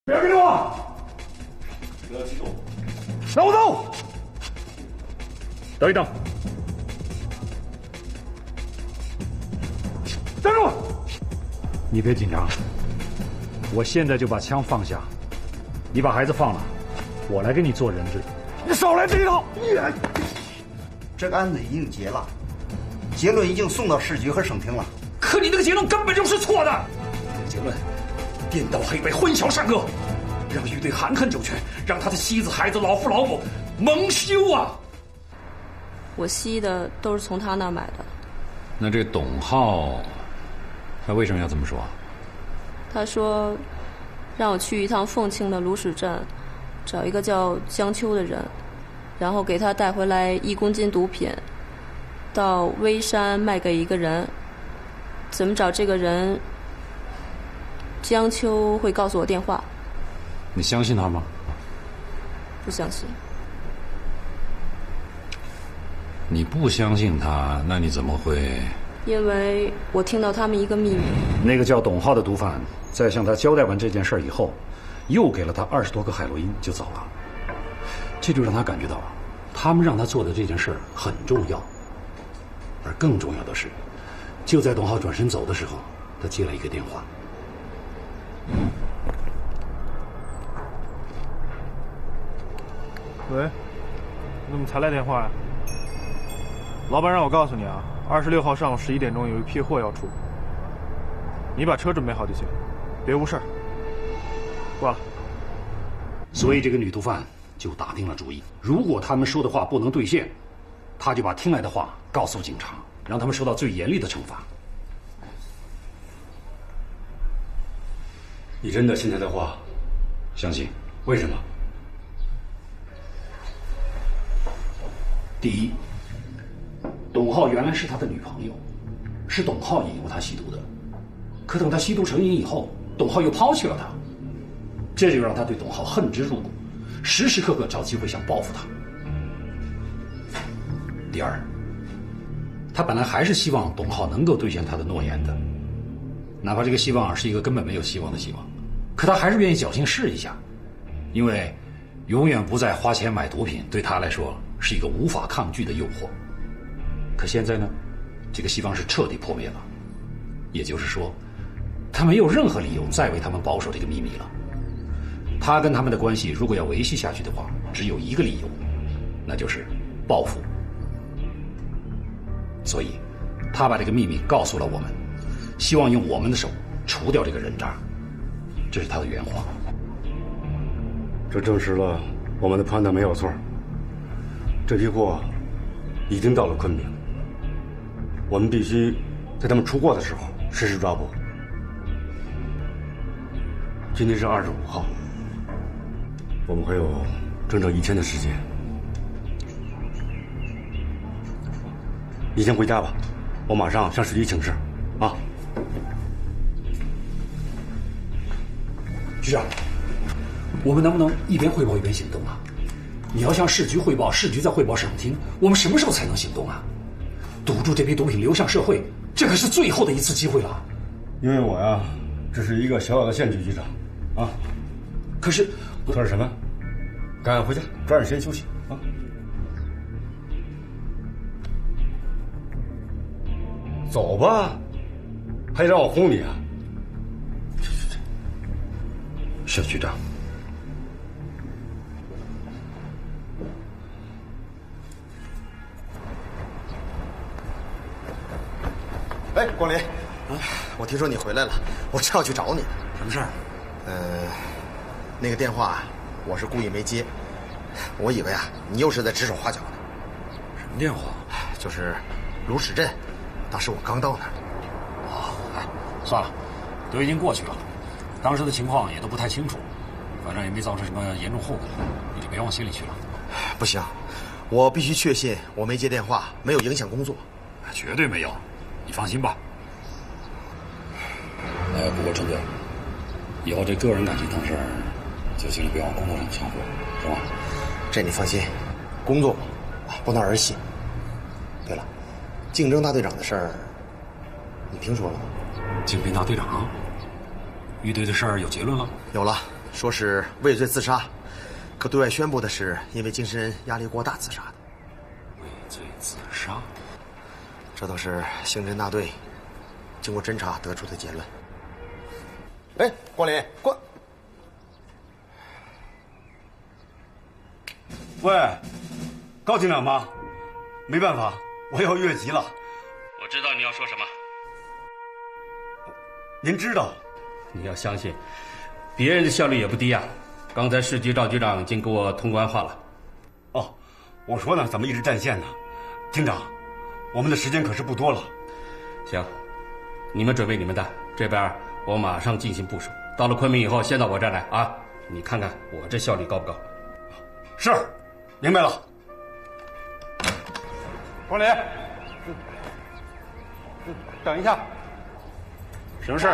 别跟着我！ 不要激动， 让我走！等一等，站住！你别紧张，我现在就把枪放下，你把孩子放了，我来给你做人质。你少来这一套！ 这个案子已经结了，结论已经送到市局和省厅了。 可你那个结论根本就是错的，这个结论颠倒黑白，混淆善恶，让余队含恨周全，让他的妻子孩子老父老母蒙羞啊！ 我吸的都是从他那儿买的。 那这董浩，他为什么要这么说？ 他说，让我去一趟凤庆的卢史镇，找一个叫江秋的人，然后给他带回来1公斤毒品，到微山卖给一个人。怎么找这个人？江秋会告诉我电话。 你相信他吗？ 不相信。 你不相信他，那你怎么会？ 因为我听到他们一个秘密。 那个叫董浩的毒贩，在向他交代完这件事以后，又给了他20多个海洛因就走了。这就让他感觉到，他们让他做的这件事很重要。而更重要的是，就在董浩转身走的时候，他接了一个电话。 喂，你怎么才来电话呀？老板让我告诉你啊，26号上午11点钟有一批货要出，你把车准备好就行，别误事儿。挂了。 所以这个女毒贩就打定了主意，如果他们说的话不能兑现，他就把听来的话告诉警察，让他们受到最严厉的惩罚。 你真的信他的话？ 相信。 为什么？ 第一，董浩原来是他的女朋友，是董浩引诱他吸毒的。可等他吸毒成瘾以后，董浩又抛弃了他，这就让他对董浩恨之入骨，时时刻刻找机会想报复他。第二，他本来还是希望董浩能够兑现他的诺言的，哪怕这个希望是一个根本没有希望的希望，可他还是愿意侥幸试一下，因为永远不再花钱买毒品对他来说是一个无法抗拒的诱惑。可现在呢，这个希望是彻底破灭了，也就是说，他没有任何理由再为他们保守这个秘密了。他跟他们的关系如果要维系下去的话，只有一个理由，那就是报复。所以，他把这个秘密告诉了我们，希望用我们的手除掉这个人渣，这是他的原话。 这证实了我们的判断没有错。这批货已经到了昆明，我们必须在他们出货的时候实施抓捕。今天是25号，我们还有整整1天的时间。你先回家吧，我马上向市局请示。啊， 局长，我们能不能一边汇报一边行动啊？你要向市局汇报，市局再汇报省厅，我们什么时候才能行动啊？堵住这批毒品流向社会，这可是最后的一次机会了。 因为我呀，只是一个小小的县局局长，啊。 可是什么？赶快回家，抓紧时间休息啊。走吧，还让我轰你啊？ 是局长。 哎，光林，我听说你回来了，我正要去找你呢。 什么事儿？ 那个电话我是故意没接，我以为啊你又是在指手画脚呢。 什么电话？ 就是卢史镇，当时我刚到那儿。 哦，哎，算了，都已经过去了，当时的情况也都不太清楚，反正也没造成什么严重后果，你就别往心里去了。 不行，我必须确信我没接电话没有影响工作。 绝对没有，你放心吧。不过陈队，以后这个人感情等事儿，就尽量别往工作上掺和，是吧？ 这你放心，工作嘛，不能儿戏。对了，竞争大队长的事儿，你听说了吗？ 竞争大队长，余队的事儿有结论了？ 有了， 说是畏罪自杀，可对外宣布的是因为精神压力过大自杀的。 畏罪自杀？ 这都是刑侦大队经过侦查得出的结论。哎，光林， 喂，高警长吗？没办法，我要越级了。 我知道你要说什么。 您知道？ 你要相信，别人的效率也不低啊。刚才市局赵局长已经给我通关话了。 哦，我说呢，怎么一直占线呢？厅长，我们的时间可是不多了。 行，你们准备你们的，这边我马上进行部署。到了昆明以后，先到我这儿来啊！你看看我这效率高不高？ 是，明白了。 光林，等一下，什么事儿？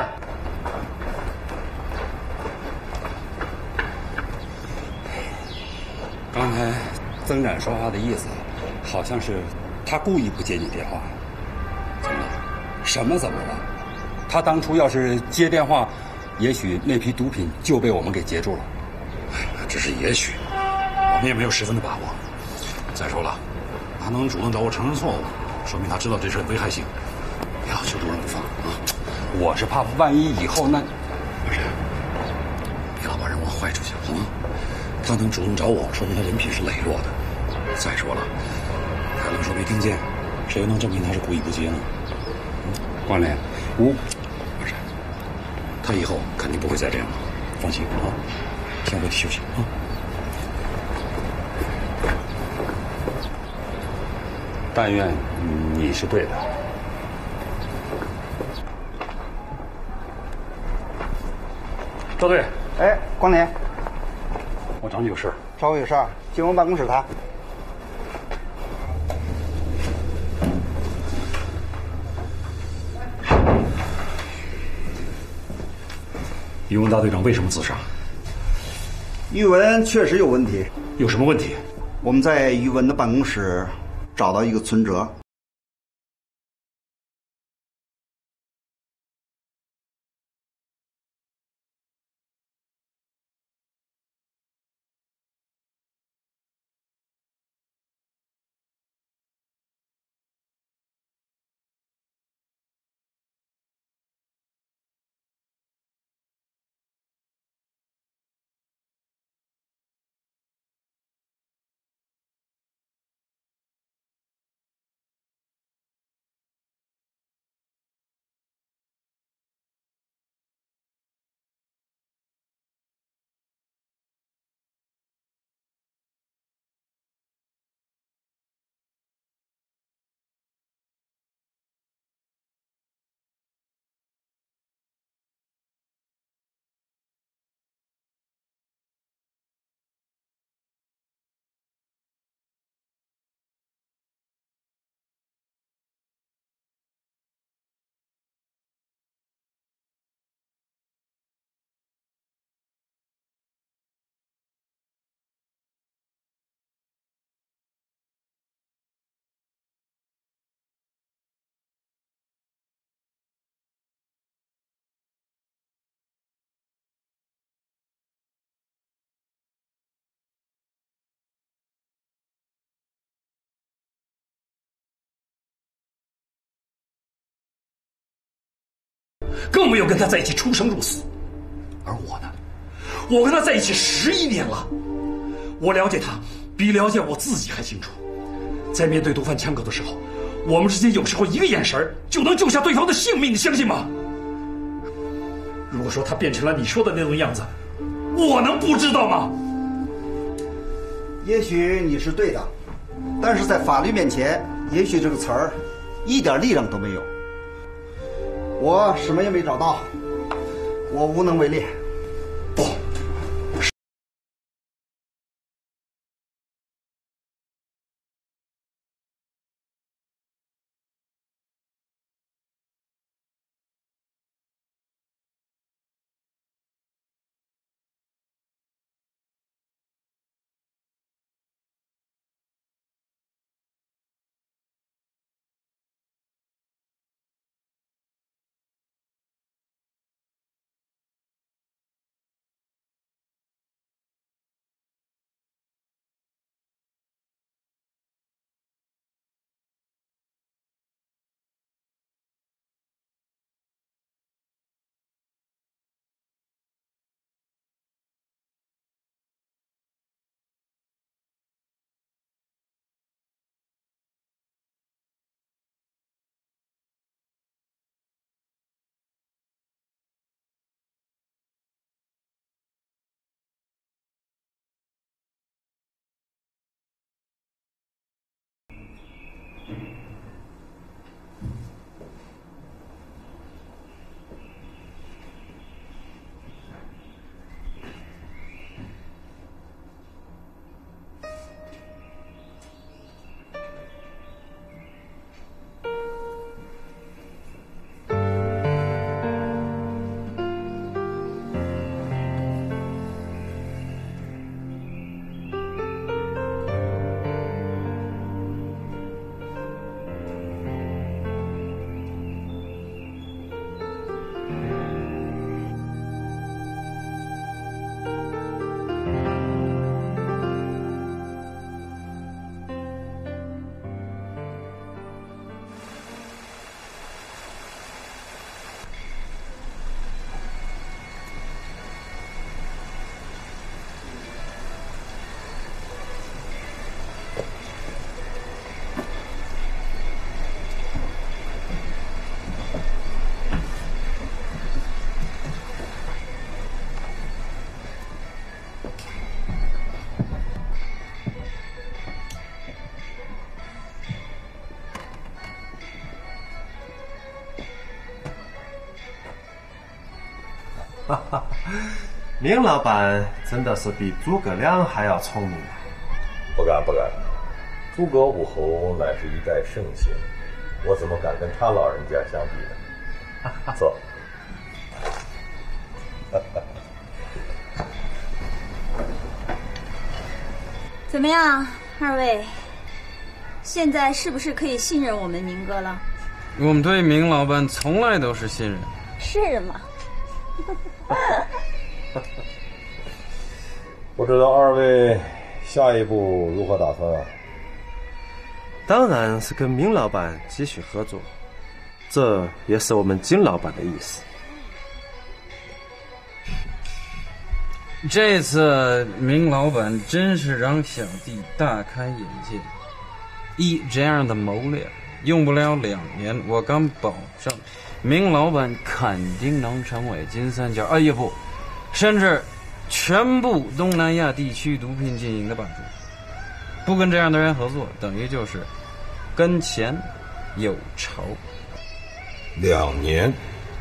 刚才曾展说话的意思，好像是他故意不接你电话。怎么了？什么怎么了？他当初要是接电话，也许那批毒品就被我们给截住了。 只是也许，我们也没有十分的把握。再说了，他能主动找我承认错误，说明他知道这事的危害性，要求主任不放啊！ 我是怕万一以后那…… 不是，别老把人往坏处想啊！他能主动找我，说明他人品是羸弱的。再说了，他能说没听见，谁又能证明他是故意不接呢？ 光磊， 不是，他以后肯定不会再这样了，放心啊，先回去休息啊。 但愿你是对的。 赵队， 哎，光年， 我找你有事。 找我有事儿，进我办公室谈。 宇文大队长为什么自杀？ 宇文确实有问题。 有什么问题？ 我们在宇文的办公室找到一个存折， 更没有跟他在一起出生入死。而我呢，我跟他在一起11年了，我了解他比了解我自己还清楚。在面对毒贩枪口的时候，我们之间有时候一个眼神就能救下对方的性命，你相信吗？如果说他变成了你说的那种样子，我能不知道吗？ 也许你是对的，但是在法律面前，也许这个词儿一点力量都没有。我什么也没找到，我无能为力。 哈哈，明老板真的是比诸葛亮还要聪明啊！ 不敢不敢，诸葛武侯乃是一代圣贤，我怎么敢跟他老人家相比呢？坐。 怎么样，二位？现在是不是可以信任我们明哥了？ 我们对明老板从来都是信任。 是吗？ 不知道二位下一步如何打算啊？ 当然是跟明老板继续合作，这也是我们金老板的意思。 这次明老板真是让小弟大开眼界，这样的谋略用不了2年，我敢保证明老板肯定能成为金三角不，甚至全部东南亚地区毒品经营的霸主。不跟这样的人合作，等于就是跟钱有仇。 2年，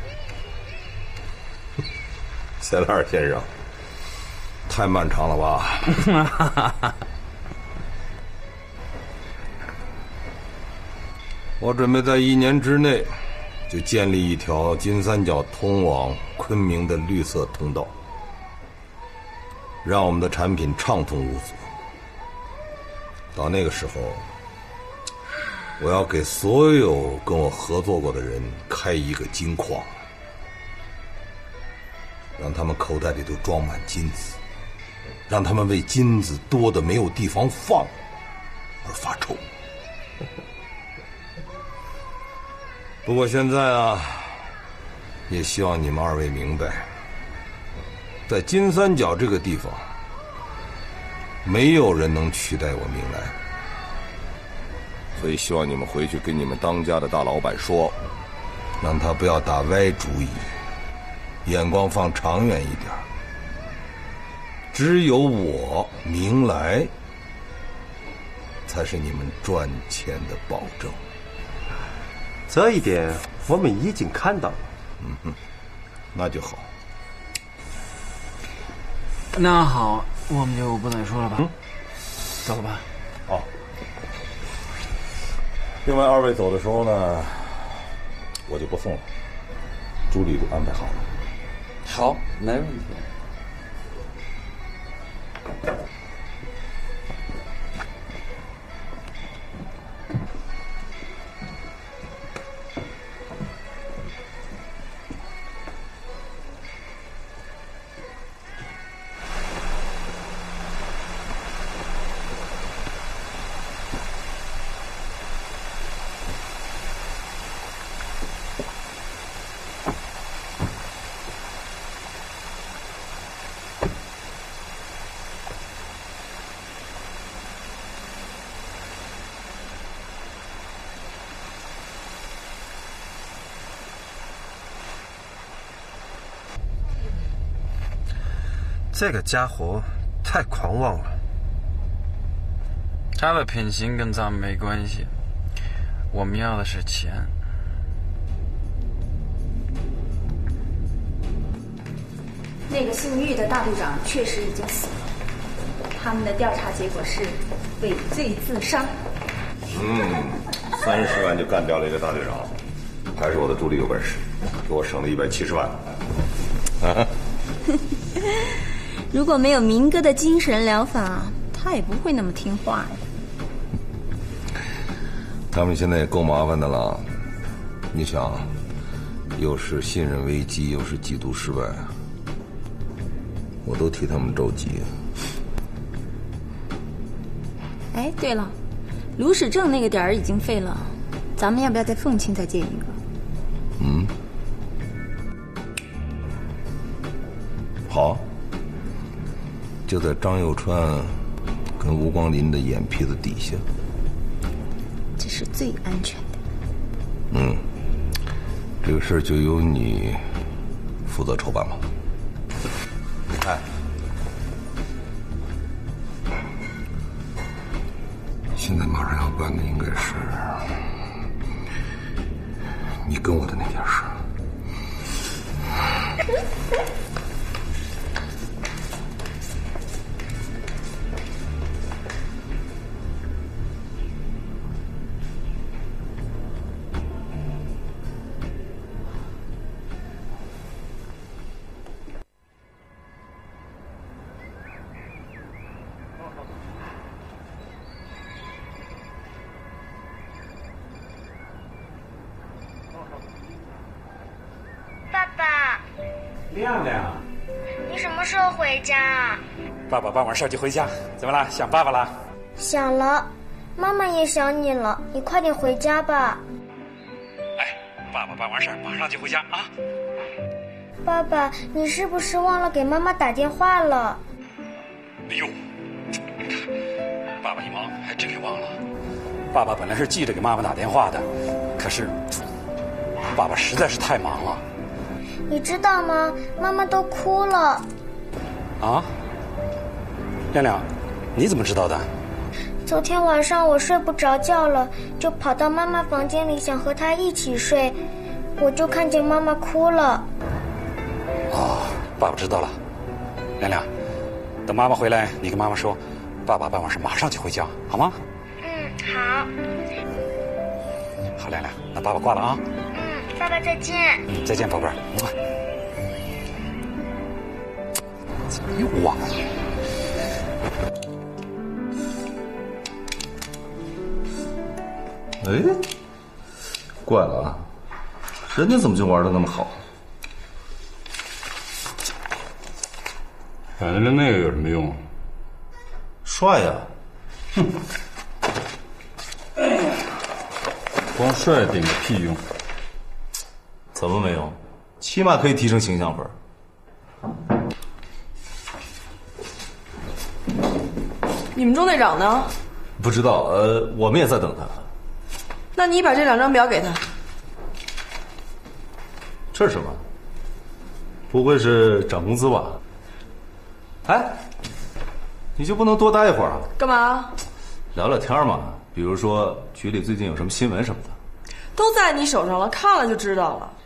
钱二先生，太漫长了吧？我准备在1年之内就建立一条金三角通往昆明的绿色通道，让我们的产品畅通无阻。到那个时候，我要给所有跟我合作过的人开一个金矿，让他们口袋里都装满金子，让他们为金子多的没有地方放而发愁。不过现在啊，也希望你们2位明白，在金三角这个地方，没有人能取代我明来，所以希望你们回去跟你们当家的大老板说，让他不要打歪主意，眼光放长远一点。只有我明来，才是你们赚钱的保证。 这一点我们已经看到了。 那就好。 那好，我们就不再说了吧。走吧。 好。另外2位走的时候呢，我就不送了，朱莉都安排好了。 好，没问题。 这个家伙太狂妄了。 他的品行跟咱们没关系，我们要的是钱。 那个姓玉的大队长确实已经死了，他们的调查结果是畏罪自杀。 30万就干掉了一个大队长，还是我的助理有本事，给我省了170万。 如果没有明哥的精神疗法，他也不会那么听话呀。 他们现在也够麻烦的了，你想，又是信任危机，又是缉毒失败，我都替他们着急。 哎，对了，卢始正那个点儿已经废了，咱们要不要在凤庆再建一个？ 好，就在张佑川跟吴光林的眼皮子底下， 这是最安全的。 这个事儿就由你负责筹办吧。你看， 现在马上要办的应该是你跟我的那件事。 亮亮，你什么时候回家啊？ 爸爸办完事就回家。怎么了？想爸爸了？ 想了，妈妈也想你了。你快点回家吧。 哎，爸爸办完事马上就回家啊。 爸爸，你是不是忘了给妈妈打电话了？ 哎呦，你看，爸爸一忙还真给忘了。爸爸本来是记得给妈妈打电话的，可是爸爸实在是太忙了。 你知道吗？妈妈都哭了。 啊？亮亮，你怎么知道的？ 昨天晚上我睡不着觉了，就跑到妈妈房间里想和她一起睡，我就看见妈妈哭了。 哦，爸爸知道了。亮亮，等妈妈回来，你跟妈妈说，爸爸办完事马上就回家，好吗？ 好。 好，亮亮，那爸爸挂了啊。 爸爸再见。 再见，宝贝儿。怎么又忘了？ 哎，怪了啊，人家怎么就玩的那么好？ 反正那个有什么用？ 帅呀！哼， 光帅顶个屁用！ 怎么没用？起码可以提升形象分。 你们中队长呢？ 不知道，我们也在等他。 那你把这2张表给他。 这是什么？不会是涨工资吧？哎，你就不能多待一会儿啊？ 干嘛？ 聊聊天嘛，比如说局里最近有什么新闻什么的。 都在你手上了，看了就知道了。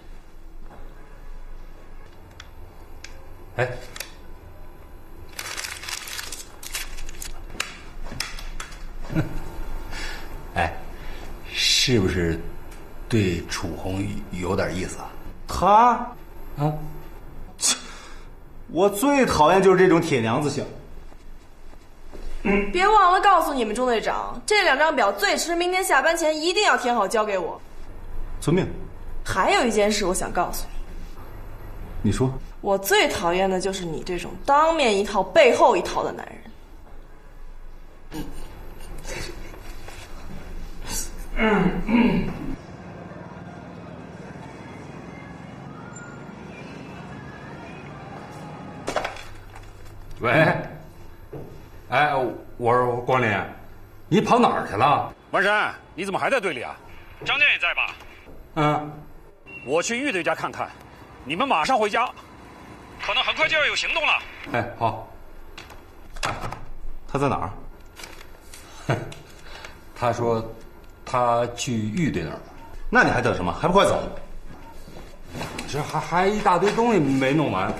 哎，哎，是不是对楚红有点意思啊？ 他啊，我最讨厌就是这种铁娘子型。 别忘了告诉你们中队长，这2张表最迟明天下班前一定要填好交给我。 遵命。 还有一件事我想告诉你。 你说。 我最讨厌的就是你这种当面一套背后一套的男人。 喂，哎，我说光林，你跑哪儿去了？ 文山，你怎么还在队里啊？张健也在吧？ 嗯， 我去玉队家看看，你们马上回家，可能很快就要有行动了。 哎，好。 他在哪儿？ 他说他去玉队那儿了。 那你还等什么？还不快走！ 这还一大堆东西没弄完。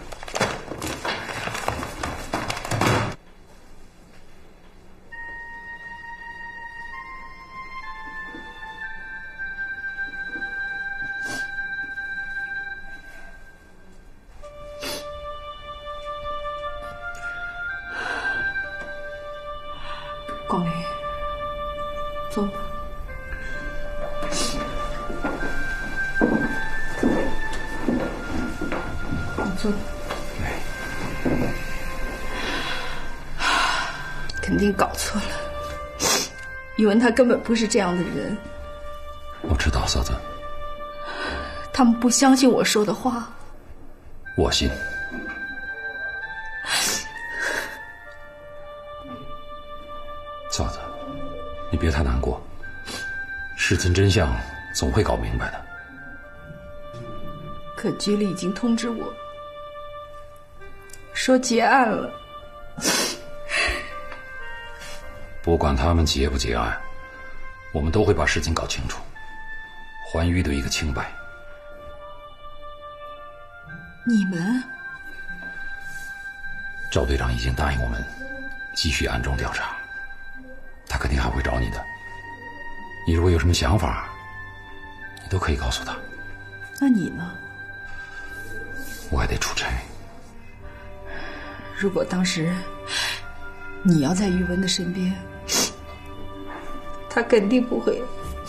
光林，走吧。你坐。 肯定搞错了，宇文他根本不是这样的人。 我知道，嫂子。 他们不相信我说的话。 我信。嫂子，你别太难过，事情真相总会搞明白的。 可局里已经通知我，说结案了。 不不管他们结不结案，我们都会把事情搞清楚，还玉队一个清白。 你们？ 赵队长已经答应我们继续暗中调查，他肯定还会找你的。你如果有什么想法，你都可以告诉他。 那你呢？ 我还得出差。 如果当时你要在玉文的身边，他肯定不会。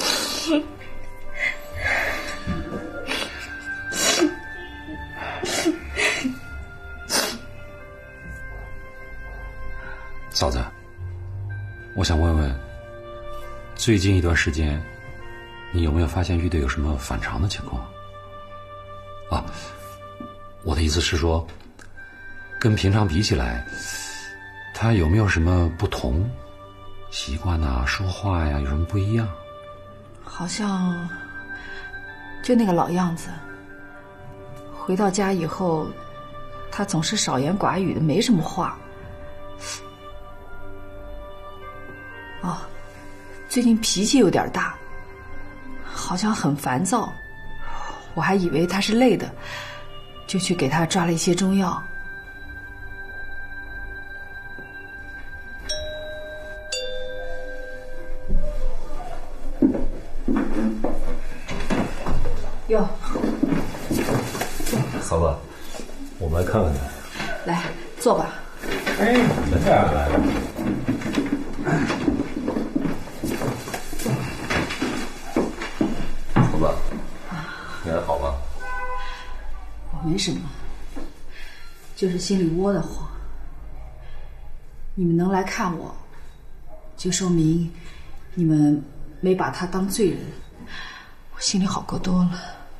嫂子，我想问问，最近一段时间，你有没有发现玉队有什么反常的情况？啊，我的意思是说，跟平常比起来，他有没有什么不同？习惯啊，说话呀，有什么不一样？ 好像就那个老样子。回到家以后，他总是少言寡语的，没什么话。哦，最近脾气有点大，好像很烦躁。我还以为他是累的，就去给他抓了一些中药。哟， 嫂子，我们来看看你。 来，坐吧。 哎，这样来了。嫂子，你还好吗？ 我没什么，就是心里窝得慌。你们能来看我，就说明你们没把他当罪人，我心里好过多了。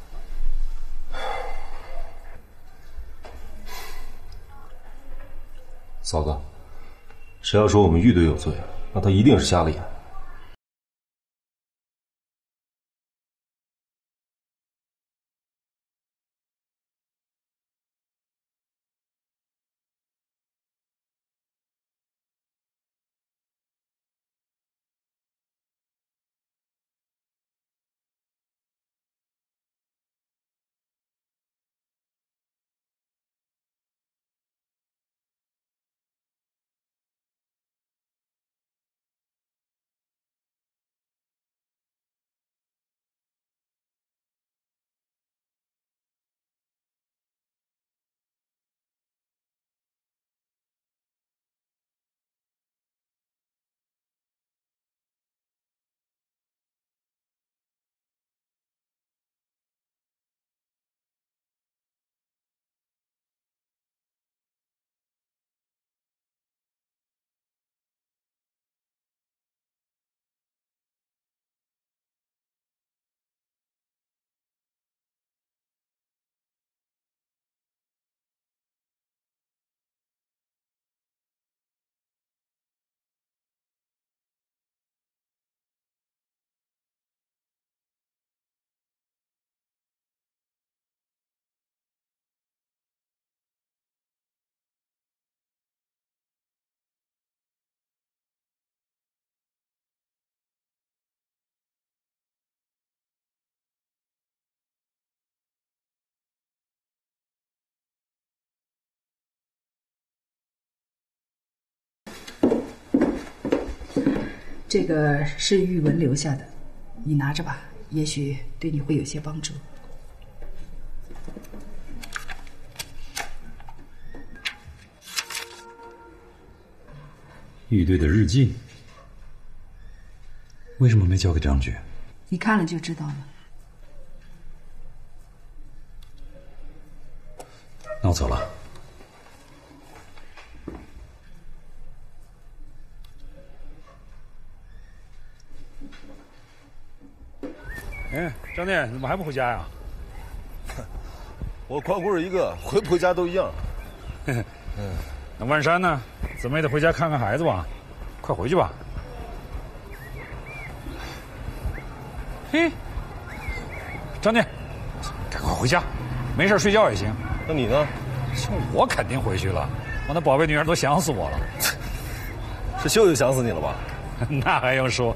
嫂子，谁要说我们玉队有罪，那他一定是瞎了眼。 这个是玉文留下的，你拿着吧，也许对你会有些帮助。 玉队的日记，为什么没交给张局？ 你看了就知道了。 那我走了。 哎，张店，你怎么还不回家呀？ 我光棍一个，回不回家都一样。 那万山呢？怎么也得回家看看孩子吧？快回去吧。嘿，张店，赶快回家，没事睡觉也行。 那你呢？ 我肯定回去了，我那宝贝女儿都想死我了。 是秀秀想死你了吧？ 那还用说？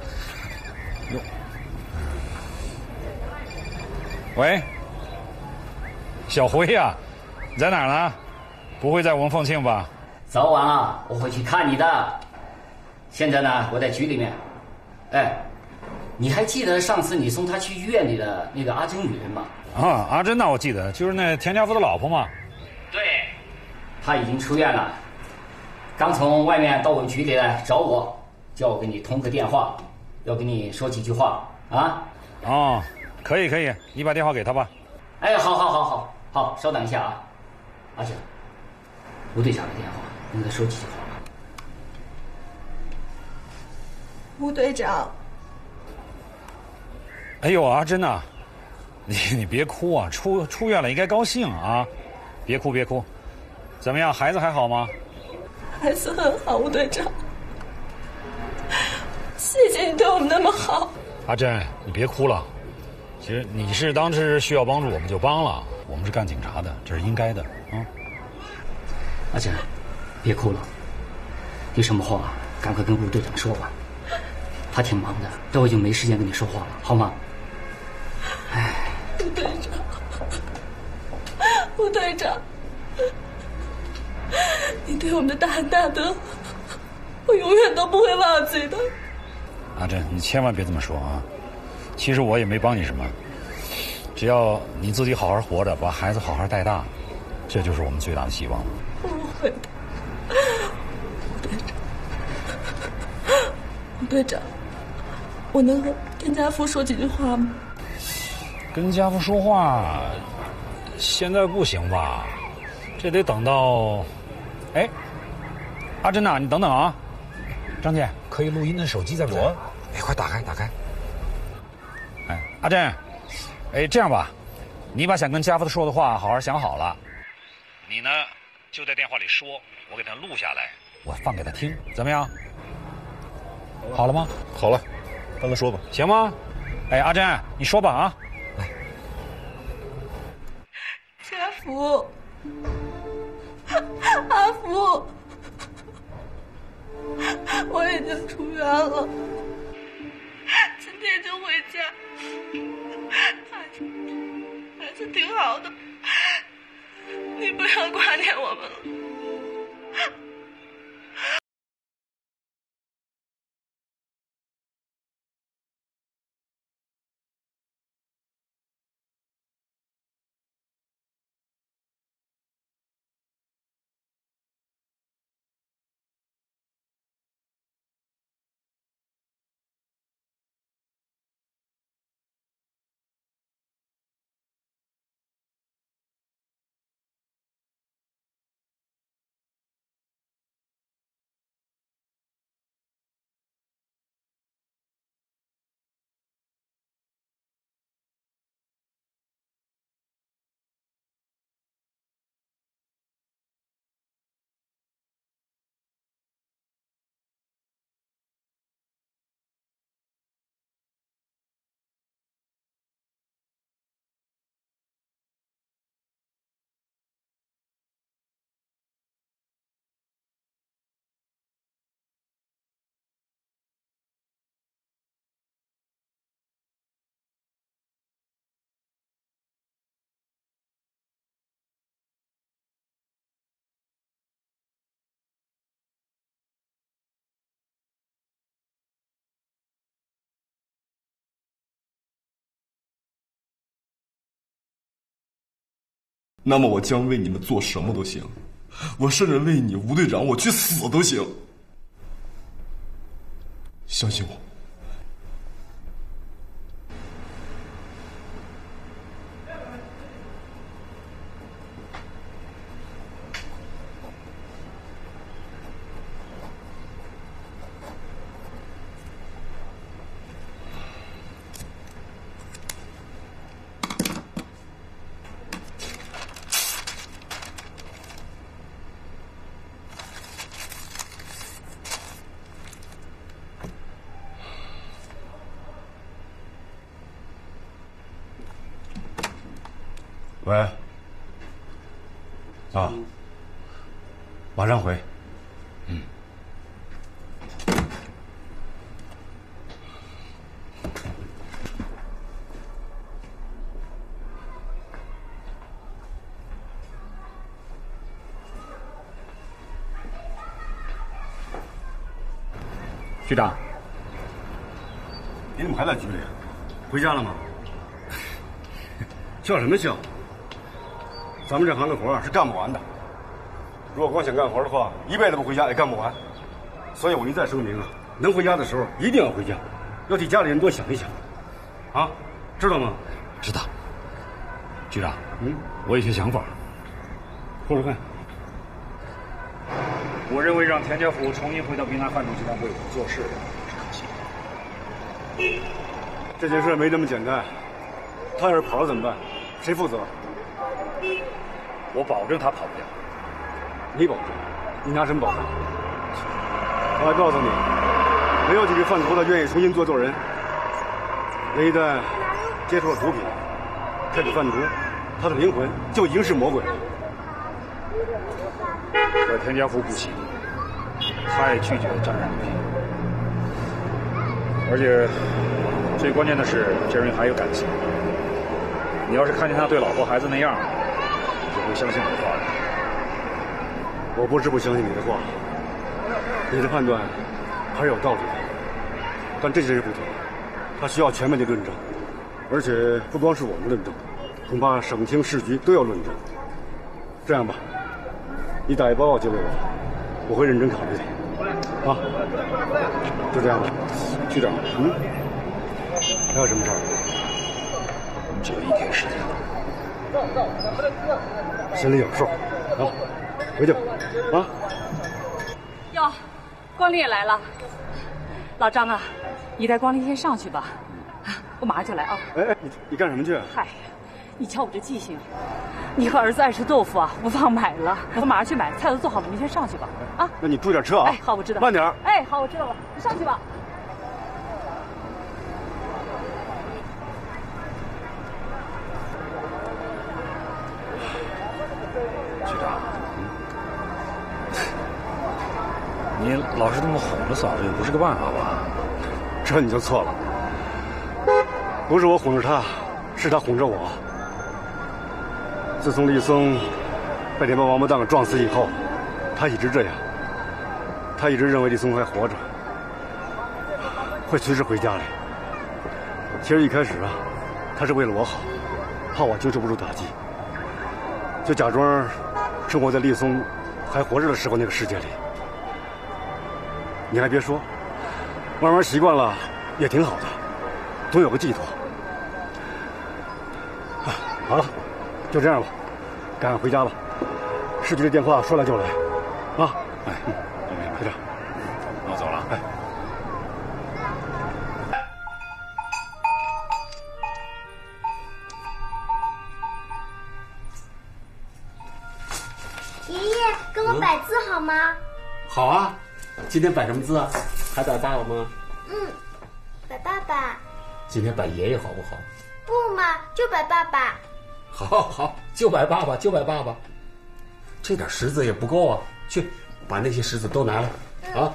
喂，小辉呀，你在哪儿呢？不会在我们凤庆吧？ 早晚啊，我会去看你的。现在呢，我在局里面。哎，你还记得上次你送他去医院里的那个阿珍女人吗？ 啊，阿珍呐，我记得，就是那田家福的老婆嘛。 对，她已经出院了，刚从外面到我局里来找我，叫我给你通个电话，要跟你说几句话啊。 哦，可以可以，你把电话给他吧。 哎，好，稍等一下啊，阿珍，吴队长的电话，你跟他说几句话。 吴队长。 哎呦，阿珍呐，你别哭啊，出院了应该高兴啊，别哭，怎么样，孩子还好吗？ 孩子很好，吴队长，谢谢你对我们那么好。 阿珍，你别哭了，其实你是当时需要帮助我们就帮了，我们是干警察的，这是应该的啊。 阿珍，别哭了，有什么话赶快跟吴队长说吧，他挺忙的，都已经没时间跟你说话了，好吗？哎， 吴队长，你对我们的大恩大德，我永远都不会忘记的。 阿珍，你千万别这么说啊！其实我也没帮你什么，只要你自己好好活着，把孩子好好带大，这就是我们最大的希望了。 我会的，吴队长，我能跟家父说几句话吗？ 跟家父说话，现在不行吧？这得等到……哎，阿珍呐，你等等啊！张姐，可以录音的手机在不在？哎，快打开。哎，阿珍，哎，这样吧，你把想跟家父说的话好好想好了，你呢就在电话里说，我给他录下来，我放给他听，怎么样？好了吗？ 好了，让他说吧， 行吗？哎，阿珍，你说吧啊！ 家福，阿福，我已经出院了，今天就回家。孩子挺好的，你不要挂念我们了。 那么我将为你们做什么都行，我甚至为你吴队长我去死都行，相信我。 喂，啊，马上回。 局长， 你怎么还在局里？回家了吗？笑什么笑？咱们这行的活是干不完的。如果光想干活的话，一辈子不回家也干不完。所以我一再声明啊，能回家的时候一定要回家，要替家里人多想一想，啊，知道吗？ 知道。局长，我有些想法， 说说看。 我认为让田家福重新回到滨南饭店集团为我们做事是可行的。 这件事没这么简单，他要是跑了怎么办？谁负责？ 我保证他跑不掉。 你保证？你拿什么保证？我还告诉你，没有几个贩毒的愿意重新做人。人一旦接触了毒品，开始贩毒，他的灵魂就已经是魔鬼了。 可田家福不行，他也拒绝沾染毒品，而且最关键的是，这人还有感情。你要是看见他对老婆孩子那样，你就会相信我的话的。 我不是不相信你的话，你的判断还是有道理的。但这件事不同，它需要全面的论证，而且不光是我们论证，恐怕省厅市局都要论证。这样吧，你打一报告交给我，我会认真考虑的。啊，就这样吧。 局长， 还有什么事儿？ 我们只有1天时间了， 心里有数。啊，回去吧。啊。 哟，光林也来了。老张啊，你带光林先上去吧，我马上就来啊。 哎，你干什么去？ 嗨，你瞧我这记性，你和儿子爱吃豆腐啊，我忘买了，我马上去买，菜都做好了，你先上去吧。啊， 那你注意点车啊。 哎，好，我知道。 慢点。 哎，好，我知道了，你上去吧。 局长，你老是这么哄着嫂子，也不是个办法吧？ 这你就错了，不是我哄着她，是她哄着我。自从李松被那帮王八蛋给撞死以后，他一直这样。他一直认为李松还活着，会随时回家来。其实一开始啊，他是为了我好，怕我经受不住打击，就假装生活在李松还活着的时候那个世界里。你还别说，慢慢习惯了也挺好的，总有个寄托。好了，就这样吧，赶快回家吧。市局的电话说来就来，啊，哎，就这样， 我走了。 哎。 爷爷，给我摆字好吗？ 好啊，今天摆什么字啊？还摆爸爸吗？ 摆爸爸。 今天摆爷爷好不好？ 不嘛，就摆爸爸。 好，就摆爸爸，就摆爸爸。这点石子也不够啊，去把那些石子都拿来啊！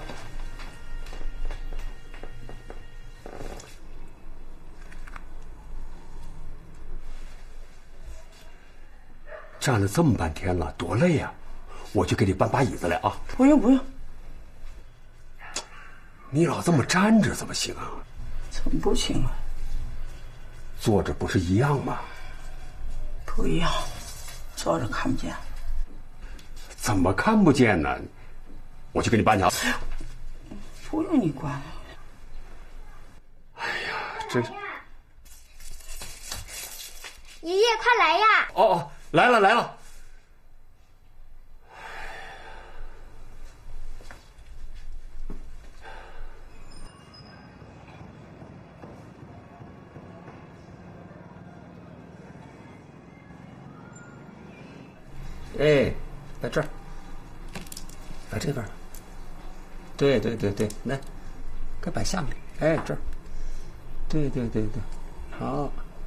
站了这么半天了，多累呀！我去给你搬把椅子来啊！ 不用， 你老这么站着怎么行啊？ 怎么不行啊？ 坐着不是一样吗？ 不一样，坐着看不见。 怎么看不见呢？我去给你搬去。 不用你管。 哎呀，真是！ 爷爷，快来呀！ 哦，来了。哎，在这儿，摆这边。对，来，该摆下面。哎，这儿。对，好。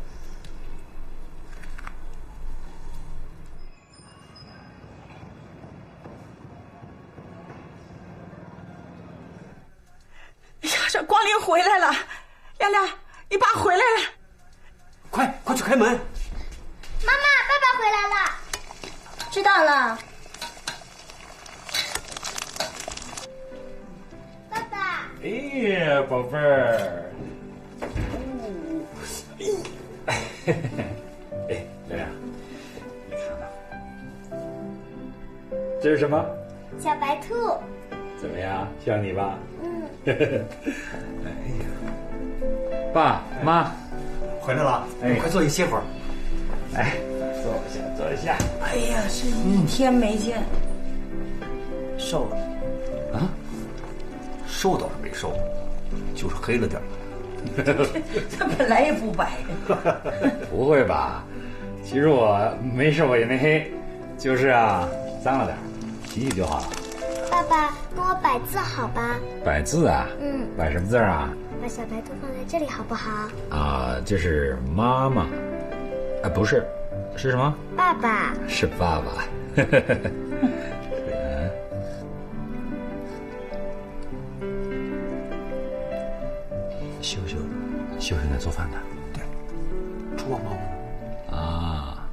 哎呀，这光林回来了，亮亮，你爸回来了， 快去开门！ 妈妈，爸爸回来了。知道了。爸爸。 哎呀，宝贝儿。哎，亮亮，你看看，这是什么？ 小白兔。 怎么样？像你吧？ 嗯。 哎呀，爸妈， 回来了， 哎， 快坐一歇会儿。 哎，坐一下。 哎呀，是一天没见，瘦了。 啊？瘦倒是没瘦，就是黑了点儿。 他本来也不白。 不会吧？其实我没瘦也没黑，就是啊，脏了点儿，洗洗就好了。 爸爸，跟我摆字好吧？ 摆字啊？ 嗯。 摆什么字啊？ 把小白兔放在这里好不好？ 啊，这是妈妈。啊，不是，是什么？ 爸爸。 是爸爸。秀秀在做饭呢。 对，厨房忙活。 啊，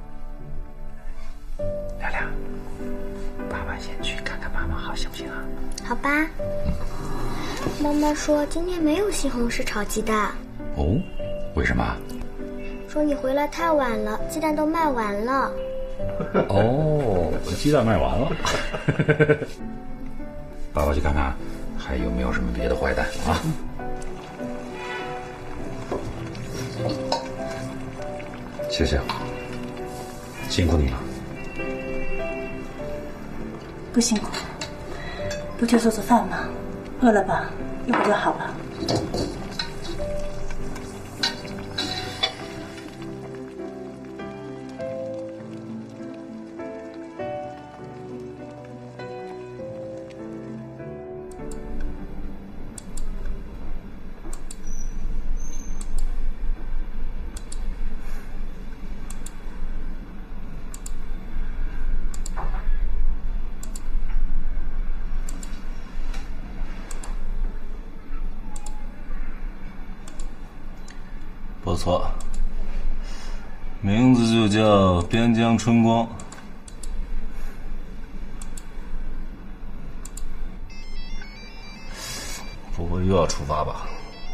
亮亮，爸爸先去看看妈妈好行不行啊？ 好吧。妈妈说今天没有西红柿炒鸡蛋。 哦，为什么？ 说你回来太晚了，鸡蛋都卖完了。 哦，鸡蛋卖完了。爸爸去看看还有没有什么别的坏蛋啊。谢谢，辛苦你了。 不辛苦，不就做做饭吗？饿了吧，一会儿就好了。 不错，名字就叫边疆春光。不会又要出发吧？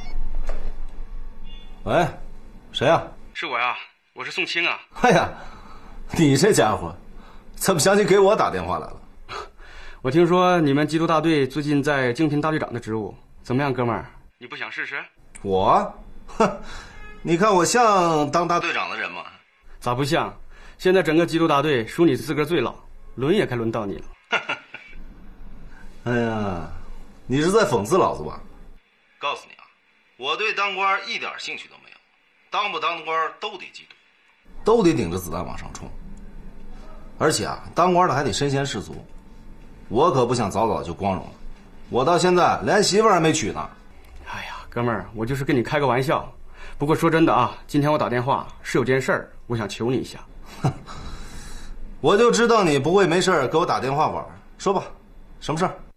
喂，谁呀？ 是我呀，我是宋清啊。 哎呀，你这家伙，怎么想起给我打电话来了？ 我听说你们缉毒大队最近在竞聘大队长的职务，怎么样，哥们儿？你不想试试？ 我？哼！你看我像当大队长的人吗？ 咋不像？现在整个缉毒大队数你资格最老，轮也该轮到你了。 哎呀，你是在讽刺老子吧？告诉你啊，我对当官一点兴趣都没有，当不当官都得缉毒，都得顶着子弹往上冲。而且啊，当官的还得身先士卒，我可不想早早就光荣了。我到现在连媳妇儿还没娶呢。 哎呀，哥们儿，我就是跟你开个玩笑。不过说真的啊，今天我打电话是有件事儿，我想求你一下。 我就知道你不会没事给我打电话玩，说吧，什么事儿？